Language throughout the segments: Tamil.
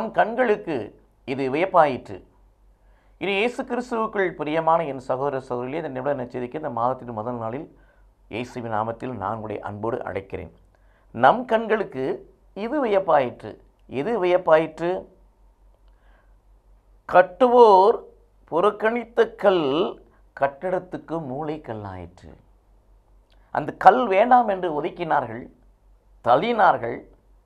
நம் கண்களுக்கு இது வியப்பாயிற்று. இது இயேசு கிறிஸ்துவுக்குள் பிரியமான என் சகோதர சகோதரிகளே, இந்த நிமிட நச்சரிக்கை இந்த மாதத்தின் முதல் நாளில் இயேசுவின் நாமத்தில் நான் உடைய அன்போடு அழைக்கிறேன். நம் கண்களுக்கு இது வியப்பாயிற்று. எது வியப்பாயிற்று? கட்டுவோர் புறக்கணித்த கல் கட்டடத்துக்கு மூலைக்கல்லாயிற்று. அந்த கல் வேண்டாம் என்று ஒதுக்கினார்கள், தள்ளினார்கள்,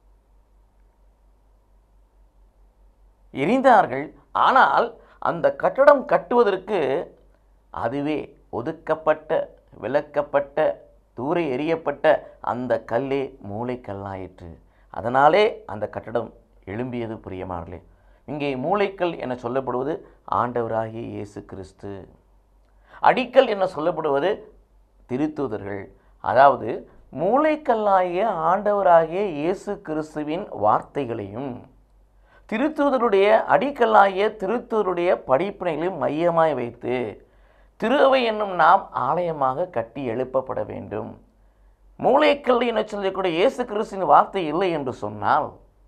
எரிந்தார்கள். ஆனால் அந்த கட்டடம் கட்டுவதற்கு அதுவே ஒதுக்கப்பட்ட, விலக்கப்பட்ட, தூர எறியப்பட்ட அந்த கல்லே மூலைக்கல்லாயிற்று. அதனாலே அந்த கட்டடம் எழும்பியது. பிரியமானவர்களே, இங்கே மூலைக்கல் என சொல்லப்படுவது ஆண்டவராகிய இயேசு கிறிஸ்து. அடிக்கல் என சொல்லப்படுவது திருத்தூதர்கள். அதாவது மூலைக்கல்லாகிய ஆண்டவராகிய இயேசு கிறிஸ்துவின் வார்த்தைகளையும் திருத்தூதருடைய அடிக்கல்லாகிய திருத்தூதருடைய படிப்பினைகளையும் மையமாய் வைத்து திருவை என்னும் நாம் ஆலயமாக கட்டி எழுப்பப்பட வேண்டும். மூலைக்கல் என சொல்லக்கூடிய இயேசு கிறிஸ்துவின் வார்த்தை இல்லை என்று சொன்னால்,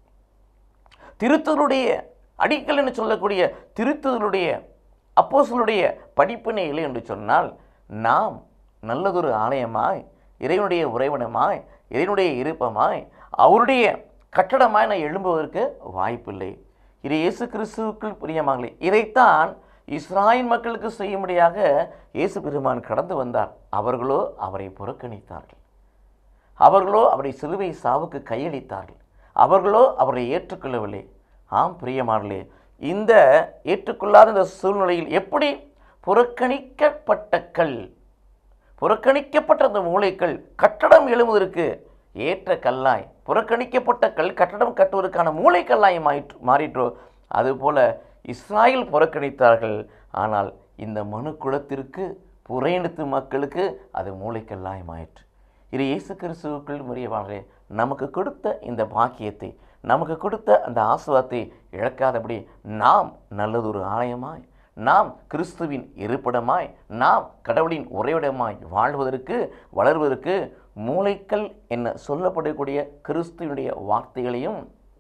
திருத்தூதருடைய அடிக்கல் என்று சொல்லக்கூடிய திருத்தூதருடைய அப்போஸ்தலருடைய படிப்பினை இல்லை என்று சொன்னால், நாம் நல்லதொரு ஆலயமாய், இறைவனுடைய உறைவிடமாய், இறைவனுடைய இருப்பமாய், அவருடைய கட்டடமாய் நான் எழும்புவதற்கு வாய்ப்பில்லை. இது இயேசு கிறிஸ்துவுக்குள் பிரியமாகலை. இதைத்தான் இஸ்ராயேல் மக்களுக்கு செய்யும்படியாக இயேசு பெருமான் கடந்து வந்தார். அவர்களோ அவரை புறக்கணித்தார்கள். அவர்களோ அவரை சிலுவை சாவுக்கு கையளித்தார்கள். அவர்களோ அவரை ஏற்றுக்கொள்ளவில்லை. ஆம் பிரியமானவர்களே, இந்த ஏற்றுக்கொள்ளாத இந்த சூழ்நிலையில் எப்படி புறக்கணிக்கப்பட்ட கல், புறக்கணிக்கப்பட்ட அந்த மூலைக்கல் கட்டடம் எழுவதற்கு ஏற்ற கல்லாய், புறக்கணிக்கப்பட்ட கல் கட்டடம் கட்டுவதற்கான மூலைக்கல்லாய் மாறிற்றோ, அதுபோல இஸ்ராயேல் புறக்கணித்தார்கள். ஆனால் இந்த மனு குலத்திற்கு, புறையினத்து மக்களுக்கு அது மூலைக்கல்லாய் மாயிற்று. இது இயேசு கிறிஸ்துவுக்குள் முறையவாக நமக்கு கொடுத்த இந்த பாக்கியத்தை, நமக்கு கொடுத்த அந்த ஆசீர்வாதத்தை இழக்காதபடி நாம் நல்லதொரு ஆலயமாய், நாம் கிறிஸ்துவின் இருப்பிடமாய், நாம் கடவுளின் உறைவிடமாய் வாழ்வதற்கு, வளர்வதற்கு மூலைக்கல் என்ன சொல்லப்படக்கூடிய கிறிஸ்துவனுடைய வார்த்தைகளையும்,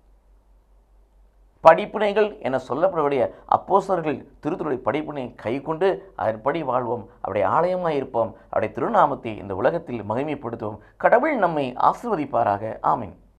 படிப்பினைகள் என சொல்லப்படக்கூடிய அப்போஸ்தலர்கள் திருத்தூதருடைய படிப்பினை கை கொண்டு அதன்படி வாழ்வோம். அவருடைய ஆலயமாய் இருப்போம். அவருடைய திருநாமத்தை இந்த உலகத்தில் மகிமைப்படுத்துவோம். கடவுள் நம்மை ஆசீர்வதிப்பாராக. ஆமென்.